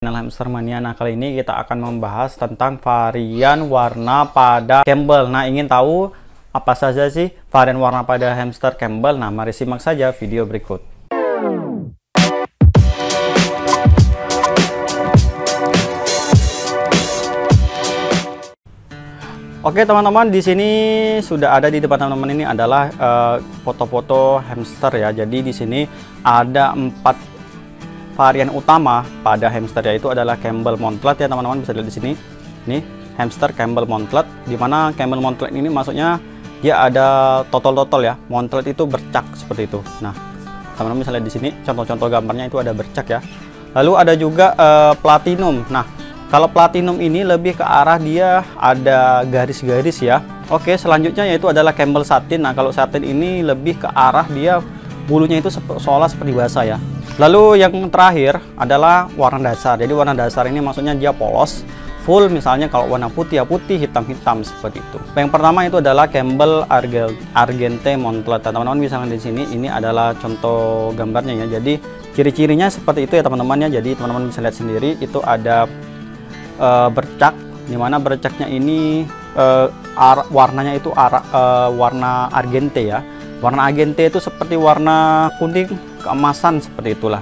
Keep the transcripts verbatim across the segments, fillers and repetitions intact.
channel Hamster Mania. Nah, kali ini kita akan membahas tentang varian warna pada Campbell. Nah, ingin tahu apa saja sih varian warna pada hamster Campbell? Nah, mari simak saja video berikut. Oke teman-teman, di sini sudah ada di depan teman-teman ini adalah foto-foto uh, hamster ya. Jadi di sini ada empat varian utama pada hamster, yaitu adalah Campbell Montlet ya teman-teman, bisa lihat di sini. Ini hamster Campbell Montlet, dimana Campbell Montlet ini maksudnya dia ada totol-totol ya. Montlet itu bercak seperti itu. Nah, teman-teman bisa lihat di sini contoh-contoh gambarnya itu ada bercak ya. Lalu ada juga uh, Platinum. Nah, kalau Platinum ini lebih ke arah dia ada garis-garis ya. Oke, selanjutnya yaitu adalah Campbell Satin. Nah, kalau Satin ini lebih ke arah dia bulunya itu seolah seperti basah ya. Lalu yang terakhir adalah warna dasar. Jadi warna dasar ini maksudnya dia polos, full, misalnya kalau warna putih ya putih, hitam-hitam seperti itu. Yang pertama itu adalah Campbell Argente Montlet. Teman-teman bisa lihat di sini, ini adalah contoh gambarnya ya. Jadi ciri-cirinya seperti itu ya teman-teman ya. Jadi teman-teman bisa lihat sendiri, itu ada Uh, bercak, dimana bercaknya ini uh, warnanya itu arah, uh, warna argente ya. Warna argente itu seperti warna kuning keemasan seperti itulah.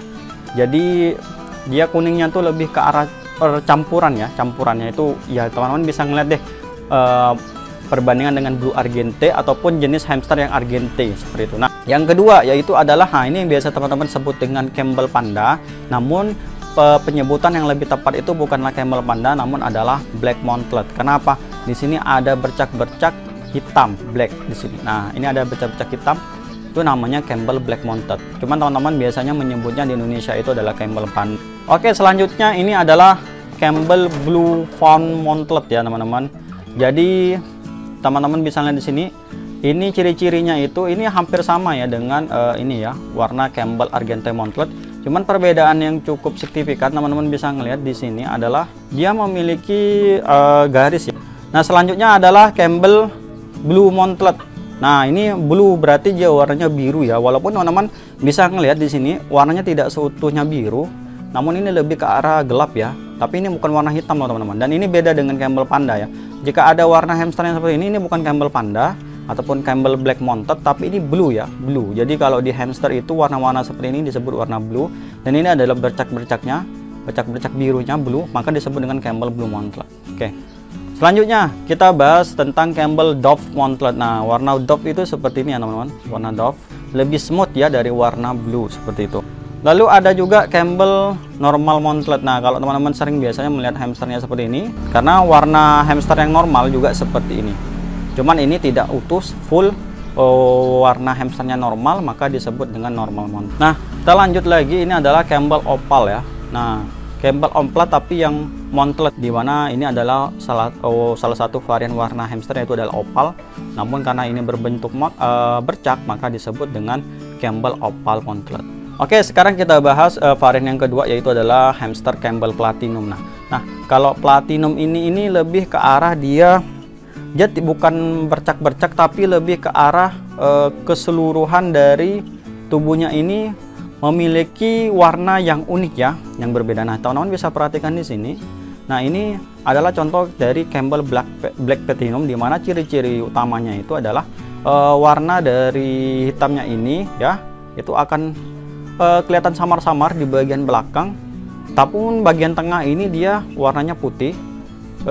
Jadi dia kuningnya tuh lebih ke arah campuran ya. Campurannya itu ya teman-teman bisa ngeliat deh uh, perbandingan dengan blue argente ataupun jenis hamster yang argente seperti itu. Nah, yang kedua yaitu adalah nah ini yang biasa teman-teman sebut dengan Campbell Panda, namun penyebutan yang lebih tepat itu bukanlah Campbell Panda, namun adalah Black Montlet. Kenapa? Di sini ada bercak-bercak hitam, black di sini. Nah, ini ada bercak-bercak hitam, itu namanya Campbell Black Montlet. Cuman teman-teman biasanya menyebutnya di Indonesia itu adalah Campbell Panda. Oke, selanjutnya ini adalah Campbell Blue Fawn Montlet ya teman-teman. Jadi teman-teman bisa lihat di sini. Ini ciri-cirinya itu ini hampir sama ya dengan uh, ini ya, warna Campbell Argente Montlet. Cuman perbedaan yang cukup signifikan teman-teman bisa ngelihat di sini adalah dia memiliki uh, garis ya. Nah, selanjutnya adalah Campbell Blue Montlet. Nah, ini blue berarti dia warnanya biru ya. Walaupun teman-teman bisa ngelihat di sini warnanya tidak seutuhnya biru, namun ini lebih ke arah gelap ya. Tapi ini bukan warna hitam loh teman-teman. Dan ini beda dengan Campbell Panda ya. Jika ada warna hamster yang seperti ini, ini bukan Campbell Panda ataupun Campbell Black Montlet, tapi ini blue ya, blue. Jadi kalau di hamster itu warna-warna seperti ini disebut warna blue, dan ini adalah bercak-bercaknya, bercak-bercak birunya blue, maka disebut dengan Campbell Blue Montlet. Oke. Selanjutnya kita bahas tentang Campbell Dove Montlet. Nah, warna Dove itu seperti ini ya teman-teman. Warna Dove lebih smooth ya dari warna blue seperti itu. Lalu ada juga Campbell Normal Montlet. Nah, kalau teman-teman sering biasanya melihat hamsternya seperti ini, karena warna hamster yang normal juga seperti ini. Cuman ini tidak utuh full oh, warna hamsternya normal, maka disebut dengan normal montlet. Nah, kita lanjut lagi, ini adalah Campbell Opal ya. Nah, Campbell Opal tapi yang montlet, di mana ini adalah salah oh, salah satu varian warna hamster yaitu adalah opal. Namun karena ini berbentuk uh, bercak, maka disebut dengan Campbell Opal Montlet. Oke, sekarang kita bahas uh, varian yang kedua yaitu adalah hamster Campbell Platinum. Nah, nah kalau Platinum ini ini lebih ke arah dia Dia bukan bercak-bercak, tapi lebih ke arah e, keseluruhan dari tubuhnya ini memiliki warna yang unik ya, yang berbeda. Nah, teman-teman bisa perhatikan di sini. Nah, ini adalah contoh dari Campbell Black Black Platinum, di mana ciri-ciri utamanya itu adalah e, warna dari hitamnya ini ya, itu akan e, kelihatan samar-samar di bagian belakang. Tapi bagian tengah ini dia warnanya putih. E,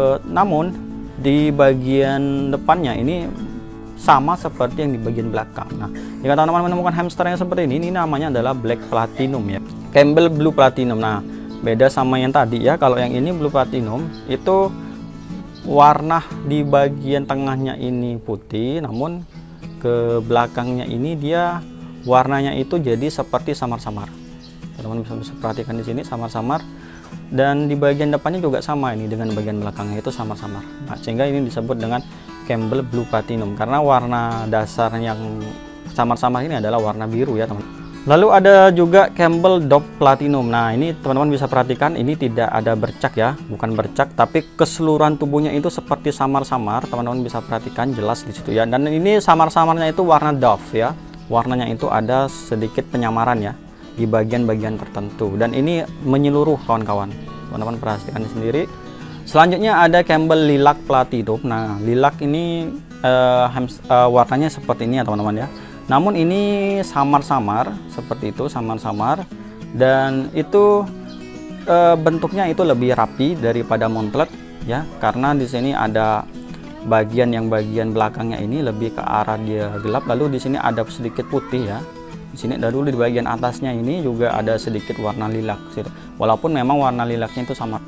namun di bagian depannya ini sama seperti yang di bagian belakang. Nah, jika teman-teman menemukan hamster yang seperti ini, ini namanya adalah Black Platinum ya, Campbell Blue Platinum. Nah, beda sama yang tadi ya. Kalau yang ini Blue Platinum itu warna di bagian tengahnya ini putih, namun ke belakangnya ini dia warnanya itu jadi seperti samar-samar. Teman-teman bisa, bisa perhatikan di sini samar-samar. Dan di bagian depannya juga sama, ini dengan bagian belakangnya itu samar-samar. Nah, sehingga ini disebut dengan Campbell Blue Platinum karena warna dasar yang samar-samar ini adalah warna biru ya teman. Lalu ada juga Campbell Dove Platinum. Nah, ini teman-teman bisa perhatikan, ini tidak ada bercak ya, bukan bercak, tapi keseluruhan tubuhnya itu seperti samar-samar. Teman-teman bisa perhatikan jelas di situ ya. Dan ini samar-samarnya itu warna Dove ya, warnanya itu ada sedikit penyamaran ya. di bagian-bagian tertentu, dan ini menyeluruh kawan-kawan. Teman-teman perhatikan sendiri. Selanjutnya ada Campbell Lilac Platinum. Nah, lilac ini uh, uh, warnanya seperti ini ya teman-teman ya. Namun ini samar-samar seperti itu, samar-samar, dan itu uh, bentuknya itu lebih rapi daripada Montlet ya, karena di sini ada bagian yang bagian belakangnya ini lebih ke arah dia gelap, lalu di sini ada sedikit putih ya. Di sini dahulu di bagian atasnya ini juga ada sedikit warna lilac, walaupun memang warna lilacnya itu sama.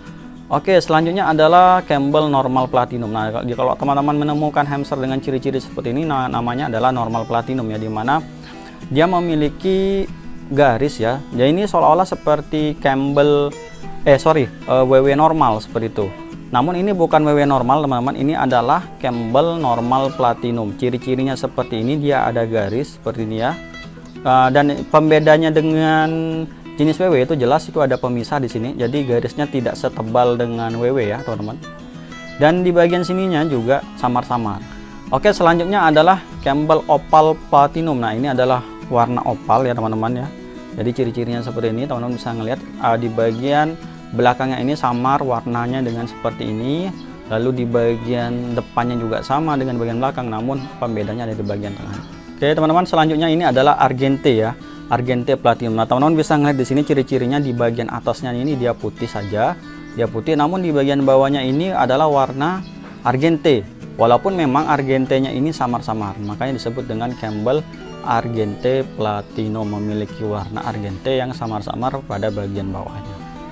Oke, selanjutnya adalah Campbell Normal Platinum. Nah, kalau teman-teman menemukan hamster dengan ciri-ciri seperti ini, nah, namanya adalah Normal Platinum ya, dimana dia memiliki garis ya. Jadi ini seolah-olah seperti Campbell, eh sorry, uh, W W normal seperti itu. Namun ini bukan W W normal teman-teman, ini adalah Campbell Normal Platinum. Ciri-cirinya seperti ini, dia ada garis seperti ini ya. Uh, dan pembedanya dengan jenis W W itu jelas itu ada pemisah di sini, jadi garisnya tidak setebal dengan W W ya teman-teman. Dan di bagian sininya juga samar-samar. Oke, selanjutnya adalah Campbell Opal Platinum. Nah, ini adalah warna opal ya teman-teman ya. Jadi ciri-cirinya seperti ini, teman-teman bisa ngelihat uh, di bagian belakangnya ini samar warnanya dengan seperti ini. Lalu di bagian depannya juga sama dengan bagian belakang, namun pembedanya ada di bagian tengah. Oke teman-teman, selanjutnya ini adalah Argente ya. Argente Platinum. Nah, teman-teman bisa ngeliat di sini ciri-cirinya di bagian atasnya ini dia putih saja, dia putih. Namun di bagian bawahnya ini adalah warna Argente. Walaupun memang Argentenya ini samar-samar, makanya disebut dengan Campbell Argente Platinum, memiliki warna Argente yang samar-samar pada bagian bawahnya.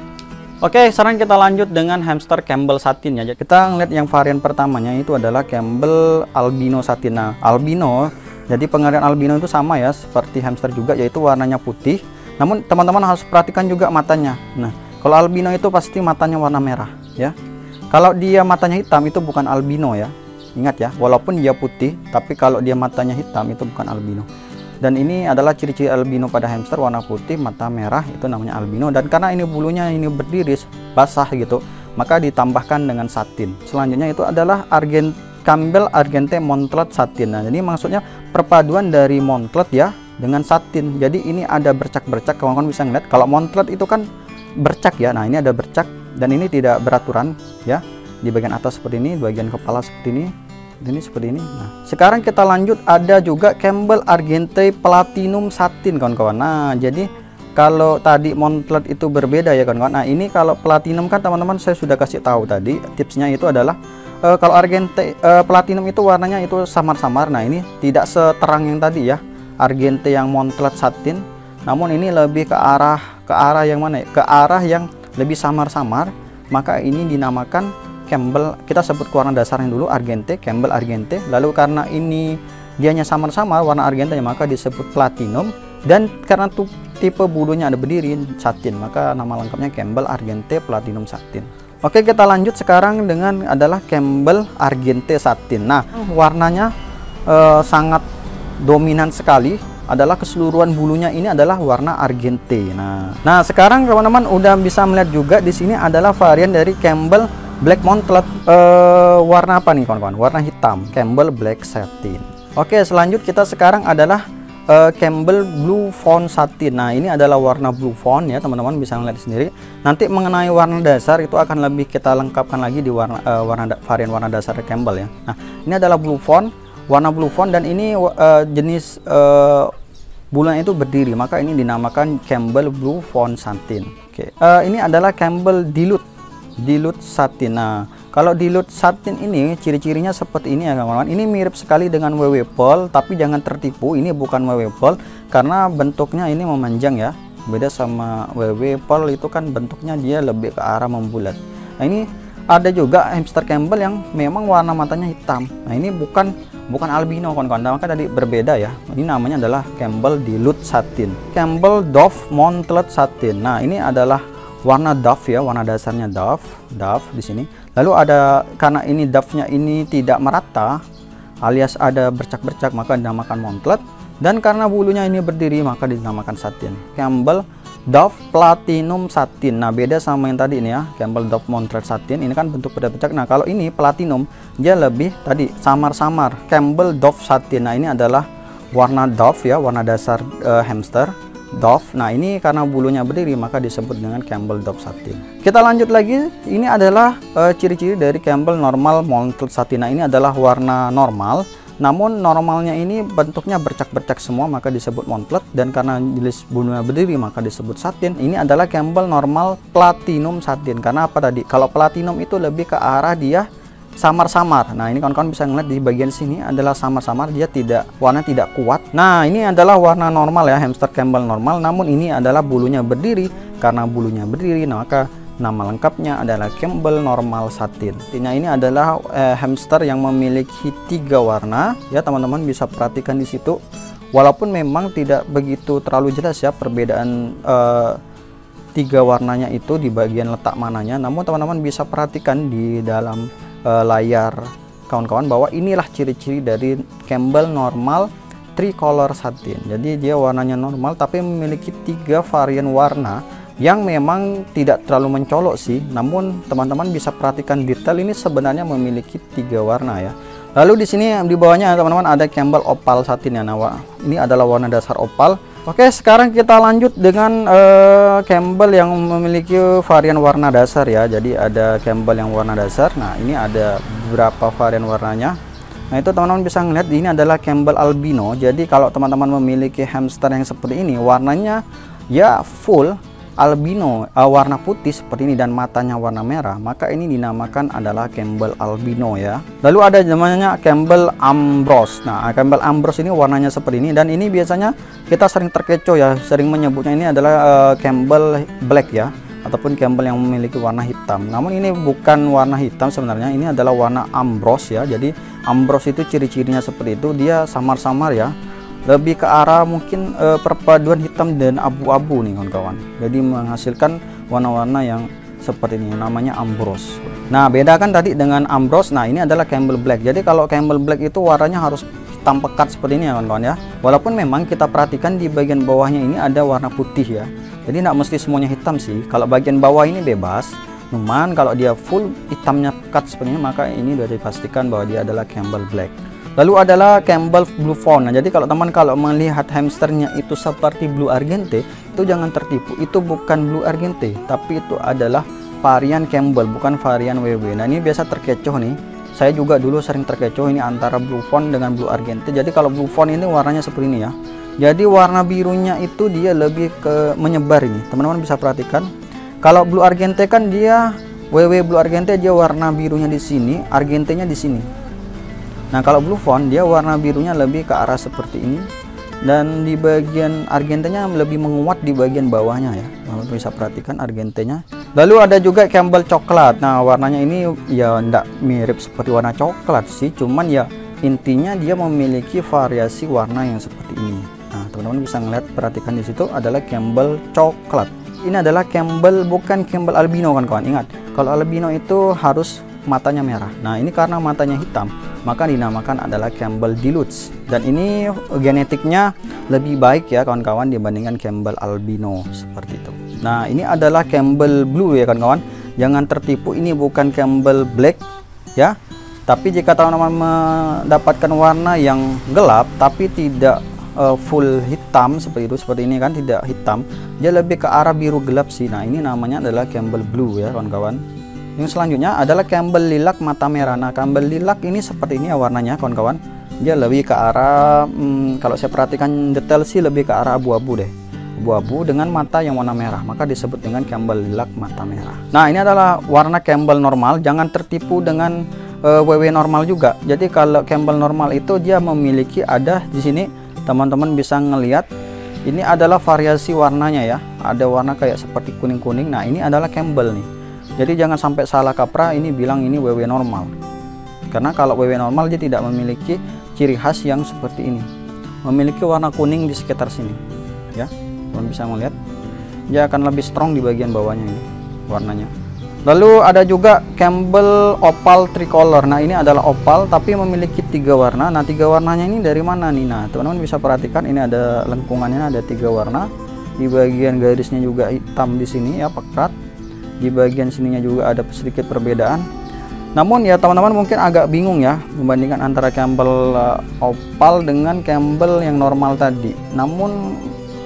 Oke, sekarang kita lanjut dengan hamster Campbell Satin ya. Kita ngeliat yang varian pertamanya itu adalah Campbell Albino Satin. Nah, albino, jadi pengertian albino itu sama ya seperti hamster juga, yaitu warnanya putih. Namun teman-teman harus perhatikan juga matanya. Nah, kalau albino itu pasti matanya warna merah ya. Kalau dia matanya hitam itu bukan albino ya. Ingat ya, walaupun dia putih, tapi kalau dia matanya hitam itu bukan albino. Dan ini adalah ciri-ciri albino pada hamster, warna putih, mata merah, itu namanya albino. Dan karena ini bulunya ini berdiri basah gitu, maka ditambahkan dengan satin. Selanjutnya itu adalah Argent Campbell Argente Montlet Satin. Nah, jadi maksudnya perpaduan dari Montlet ya dengan satin. Jadi ini ada bercak-bercak, kawan-kawan bisa ngeliat. Kalau Montlet itu kan bercak ya. Nah, ini ada bercak dan ini tidak beraturan ya. Di bagian atas seperti ini, bagian kepala seperti ini, ini seperti ini. Nah, sekarang kita lanjut, ada juga Campbell Argente Platinum Satin kawan-kawan. Nah, jadi kalau tadi Montlet itu berbeda ya kawan-kawan. Nah, ini kalau Platinum kan teman-teman saya sudah kasih tahu tadi, tipsnya itu adalah Uh, kalau Argente uh, Platinum itu warnanya itu samar-samar. Nah, ini tidak seterang yang tadi ya, Argente yang Montlet Satin. Namun ini lebih ke arah ke arah yang mana ya? Ke arah yang lebih samar-samar. Maka ini dinamakan Campbell. Kita sebut warna dasarnya dulu Argente, Campbell Argente. Lalu karena ini dianya samar-samar warna Argente, maka disebut Platinum. Dan karena tuh tipe bulunya ada berdiri satin, maka nama lengkapnya Campbell Argente Platinum Satin. Oke, kita lanjut sekarang dengan adalah Campbell Argente Satin. Nah, warnanya eh, sangat dominan sekali, adalah keseluruhan bulunya ini adalah warna Argente. Nah, nah sekarang teman-teman udah bisa melihat juga di sini adalah varian dari Campbell Black Montlet. Eh, warna apa nih kawan-kawan? Warna hitam, Campbell Black Satin. Oke, selanjut kita sekarang adalah Uh, Campbell Blue Fawn Satin. Nah, ini adalah warna Blue Fawn ya, teman-teman bisa melihat sendiri. Nanti mengenai warna dasar itu akan lebih kita lengkapkan lagi di warna uh, warna varian warna dasar Campbell ya. Nah, ini adalah Blue Fawn, warna Blue Fawn, dan ini uh, jenis uh, bulunya itu berdiri, maka ini dinamakan Campbell Blue Fawn Satin. Oke, uh, ini adalah Campbell Dilute Dilute Satin. Nah, kalau Dilute Satin ini ciri-cirinya seperti ini ya kawan-kawan. Ini mirip sekali dengan W W Pearl, tapi jangan tertipu, ini bukan W W Pearl karena bentuknya ini memanjang ya. Beda sama W W Pearl itu kan bentuknya dia lebih ke arah membulat. Nah, ini ada juga hamster Campbell yang memang warna matanya hitam. Nah, ini bukan bukan albino kawan-kawan, maka tadi berbeda ya. Ini namanya adalah Campbell Dilute Satin. Campbell Dove Montlet Satin. Nah, ini adalah warna Dove ya, warna dasarnya Dove, Dove di sini. Lalu ada, karena ini Dove-nya ini tidak merata alias ada bercak-bercak, maka dinamakan Montlet. Dan karena bulunya ini berdiri, maka dinamakan Satin. Campbell Dove Platinum Satin. Nah, beda sama yang tadi ini ya, Campbell Dove Montlet Satin. Ini kan bentuk bercak. Nah, kalau ini Platinum, dia lebih tadi samar-samar. Campbell Dove Satin. Nah, ini adalah warna Dove ya, warna dasar uh, hamster. Dove. Nah, ini karena bulunya berdiri maka disebut dengan Campbell Dove satin. Kita lanjut lagi, ini adalah ciri-ciri uh, dari Campbell normal mounted satin. Nah, ini adalah warna normal. Namun normalnya ini bentuknya bercak-bercak semua maka disebut montlet, dan karena jenis bulunya berdiri maka disebut satin. Ini adalah Campbell normal platinum satin. Karena apa tadi? Kalau platinum itu lebih ke arah dia samar-samar. Nah, ini kawan-kawan bisa ngeliat di bagian sini adalah samar-samar, dia tidak warna tidak kuat. Nah, ini adalah warna normal ya, hamster Campbell normal. Namun ini adalah bulunya berdiri. Karena bulunya berdiri, nah maka nama lengkapnya adalah Campbell normal satin. Artinya ini adalah eh, hamster yang memiliki tiga warna ya, teman-teman bisa perhatikan di situ. Walaupun memang tidak begitu terlalu jelas ya perbedaan eh, tiga warnanya itu di bagian letak mananya, namun teman-teman bisa perhatikan di dalam eh, layar kawan-kawan bahwa inilah ciri-ciri dari Campbell normal tricolor satin. Jadi dia warnanya normal tapi memiliki tiga varian warna yang memang tidak terlalu mencolok sih, namun teman-teman bisa perhatikan detail ini sebenarnya memiliki tiga warna ya. Lalu di sini di bawahnya teman-teman ada Campbell opal satin ya. Nah, ini adalah warna dasar opal. Oke, sekarang kita lanjut dengan uh, Campbell yang memiliki varian warna dasar ya. Jadi ada Campbell yang warna dasar. Nah, ini ada beberapa varian warnanya. Nah, itu teman-teman bisa ngeliat ini adalah Campbell albino. Jadi kalau teman-teman memiliki hamster yang seperti ini, warnanya ya full albino, uh, warna putih seperti ini dan matanya warna merah, maka ini dinamakan adalah Campbell albino ya. Lalu ada namanya Campbell Ambrose. Nah, Campbell Ambrose ini warnanya seperti ini, dan ini biasanya kita sering terkecoh ya, sering menyebutnya ini adalah uh, Campbell Black ya, ataupun Campbell yang memiliki warna hitam. Namun ini bukan warna hitam sebenarnya, ini adalah warna Ambrose ya. Jadi Ambrose itu ciri-cirinya seperti itu, dia samar-samar ya, lebih ke arah mungkin e, perpaduan hitam dan abu-abu nih kawan-kawan. Jadi menghasilkan warna-warna yang seperti ini, namanya Ambrose. Nah, beda kan tadi dengan Ambrose. Nah, ini adalah Campbell Black. Jadi kalau Campbell Black itu warnanya harus hitam pekat seperti ini ya kawan-kawan ya. Walaupun memang kita perhatikan di bagian bawahnya ini ada warna putih ya. Jadi tidak mesti semuanya hitam sih. Kalau bagian bawah ini bebas. Cuman kalau dia full hitamnya pekat seperti ini, maka ini sudah dipastikan bahwa dia adalah Campbell Black. Lalu adalah Campbell Blue Fawn. Nah, jadi kalau teman kalau melihat hamsternya itu seperti Blue Argente, itu jangan tertipu. Itu bukan Blue Argente, tapi itu adalah varian Campbell, bukan varian W W. Nah, ini biasa terkecoh nih. Saya juga dulu sering terkecoh ini antara Blue Fawn dengan Blue Argente. Jadi kalau Blue Fawn ini warnanya seperti ini ya. Jadi warna birunya itu dia lebih ke menyebar ini. Teman-teman bisa perhatikan. Kalau Blue Argente kan dia W W Blue Argente, dia warna birunya di sini, Argentenya di sini. Nah, kalau Blue Fawn dia warna birunya lebih ke arah seperti ini, dan di bagian Argentenya lebih menguat di bagian bawahnya ya. Teman-teman bisa perhatikan Argentenya. Lalu ada juga Campbell coklat. Nah, warnanya ini ya enggak mirip seperti warna coklat sih, cuman ya intinya dia memiliki variasi warna yang seperti ini. Nah, teman-teman bisa ngeliat, perhatikan di situ adalah Campbell coklat. Ini adalah Campbell, bukan Campbell albino kan kawan. Ingat, kalau albino itu harus matanya merah. Nah, ini karena matanya hitam, maka dinamakan adalah Campbell Deluxe. Dan ini genetiknya lebih baik ya kawan-kawan dibandingkan Campbell albino seperti itu. Nah, ini adalah Campbell Blue ya kawan-kawan. Jangan tertipu, ini bukan Campbell Black ya. Tapi jika teman-teman mendapatkan warna yang gelap tapi tidak uh, full hitam seperti itu, seperti ini kan, tidak hitam, dia lebih ke arah biru gelap sih. Nah, ini namanya adalah Campbell Blue ya kawan-kawan. Yang selanjutnya adalah Campbell lilac mata merah. Nah, Campbell lilac ini seperti ini ya warnanya kawan-kawan. Dia lebih ke arah hmm, kalau saya perhatikan detail sih lebih ke arah abu-abu deh. Abu-abu dengan mata yang warna merah, maka disebut dengan Campbell lilac mata merah. Nah, ini adalah warna Campbell normal. Jangan tertipu dengan uh, W W normal juga. Jadi kalau Campbell normal itu dia memiliki ada di sini, teman-teman bisa ngelihat ini adalah variasi warnanya ya. Ada warna kayak seperti kuning-kuning. Nah, ini adalah Campbell nih. Jadi jangan sampai salah kaprah ini bilang ini W W normal. Karena kalau W W normal dia tidak memiliki ciri khas yang seperti ini. Memiliki warna kuning di sekitar sini. Ya, kalian bisa melihat. Dia akan lebih strong di bagian bawahnya ini warnanya. Lalu ada juga Campbell opal tricolor. Nah, ini adalah opal tapi memiliki tiga warna. Nah, tiga warnanya ini dari mana nih? Nah, teman-teman bisa perhatikan ini ada lengkungannya, ada tiga warna. Di bagian garisnya juga hitam di sini ya, pekat. Di bagian sininya juga ada sedikit perbedaan. Namun ya teman-teman mungkin agak bingung ya membandingkan antara Campbell uh, opal dengan Campbell yang normal tadi. Namun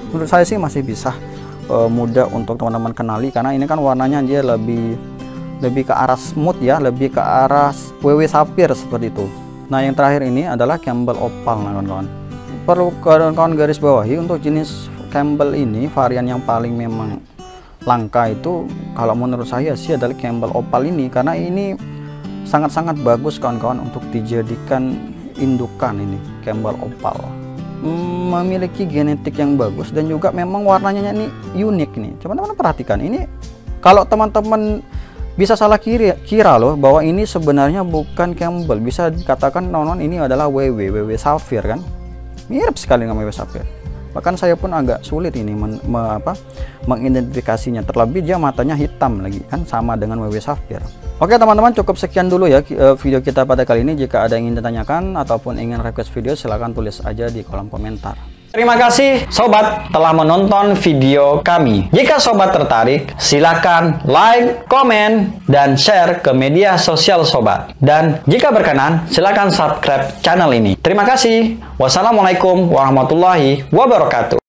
menurut saya sih masih bisa uh, mudah untuk teman-teman kenali, karena ini kan warnanya dia lebih lebih ke arah smooth ya, lebih ke arah W W Sapphire seperti itu. Nah yang terakhir ini adalah Campbell Opal. Nah kawan-kawan, perlu kawan-kawan garis bawahi, untuk jenis Campbell ini varian yang paling memang langka itu kalau menurut saya sih adalah Campbell Opal ini, karena ini sangat-sangat bagus kawan-kawan untuk dijadikan indukan. Ini Campbell Opal memiliki genetik yang bagus dan juga memang warnanya ini unik nih. Coba teman-teman perhatikan ini, kalau teman-teman bisa salah kira, kira loh bahwa ini sebenarnya bukan Campbell, bisa dikatakan teman-teman ini adalah W W W W Sapphire kan, mirip sekali dengan W W Sapphire. Bahkan saya pun agak sulit ini men, me, apa, mengidentifikasinya, terlebih dia matanya hitam lagi kan, sama dengan W W Sapphire. Oke teman-teman, cukup sekian dulu ya video kita pada kali ini. Jika ada yang ingin ditanyakan ataupun ingin request video, silahkan tulis aja di kolom komentar. Terima kasih sobat telah menonton video kami. Jika sobat tertarik, silakan like, komen, dan share ke media sosial sobat. Dan jika berkenan, silakan subscribe channel ini. Terima kasih. Wassalamualaikum warahmatullahi wabarakatuh.